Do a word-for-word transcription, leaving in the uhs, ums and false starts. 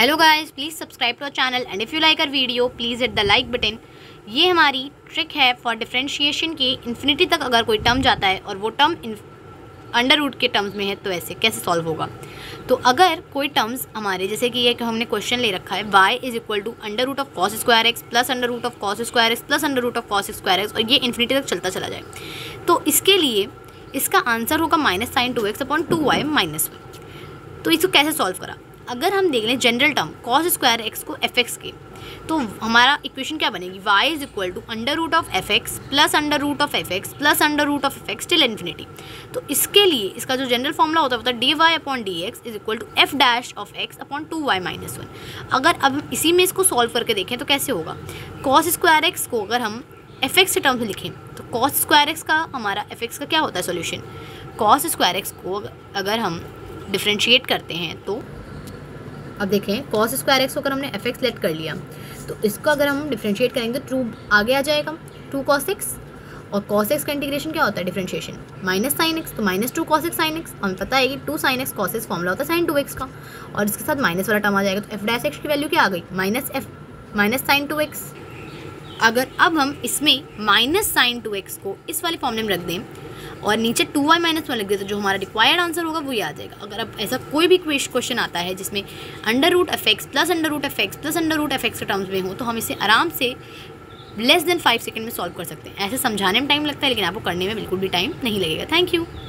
Hello guys, please subscribe to our channel and if you like our video please hit the like button. ये हमारी trick है for differentiation के infinity तक अगर कोई term जाता है और वो टर्म अंडर रूट के टर्म्स में है तो ऐसे कैसे सॉल्व होगा। तो अगर कोई टर्म्स हमारे जैसे कि ये हमने क्वेश्चन ले रखा है y is equal to under root of cos square x plus under root of cos square x plus under root of cos square x और ये इन्फिनिटी तक चलता चला जाए, तो इसके लिए इसका आंसर होगा minus sine two x upon two y minus one. तो इसको कैसे सॉल्व करा, अगर हम देख लें general term cos square x को एफ एक्स के, तो हमारा इक्वेशन क्या बनेगी, y is equal to under root of f x plus under root of f x plus under root of f x till infinity. तो इसके लिए इसका जो जनरल फॉर्मूला होता है वो d y upon d x is equal to f dash of x upon two y minus one. अगर अब इसी में इसको सॉल्व करके देखें तो कैसे होगा, कॉस स्क्वायर एक्स को अगर हम एफ एक्स के टर्म में लिखें तो कॉस स्क्वायर एक्स का हमारा एफ एक्स का क्या होता है सोल्यूशन, कॉस स्क्वायर एक्स को अगर हम डिफ्रेंशिएट करते हैं तो अब देखें कॉस स्क्वायर एक्स को अगर हमने एफ एक्स लेट कर लिया तो इसको अगर हम डिफ्रेंशिएट करेंगे तो टू आगे आ जाएगा टू कॉस एक्स, और कॉस एक्स का इंटीग्रेशन क्या होता है डिफ्रेंशिएशन माइनस साइन एक्स, तो minus two cos x sine x. हमें पता है कि two sine x cos x formula होता है साइन टू एक्स का, और इसके साथ माइनस वाला टर्म आ जाएगा तो एफ डैश एक्स की वैल्यू क्या आ गई minus f minus sine two x. अगर अब हम इसमें माइनस साइन टू एक्स को इस वाले फॉर्मूले में रख दें और नीचे टू वाई माइनस वन लिख दे तो जो हमारा रिक्वायर्ड आंसर होगा वो ये आ जाएगा। अगर अब ऐसा कोई भी क्वेश्चन आता है जिसमें under root f x plus under root f x plus under root f x के टर्म्स में हो तो हम इसे आराम से लेस देन फाइव सेकंड में सॉल्व कर सकते हैं। ऐसे समझाने में टाइम लगता है लेकिन आपको करने में बिल्कुल भी टाइम नहीं लगेगा। Thank you.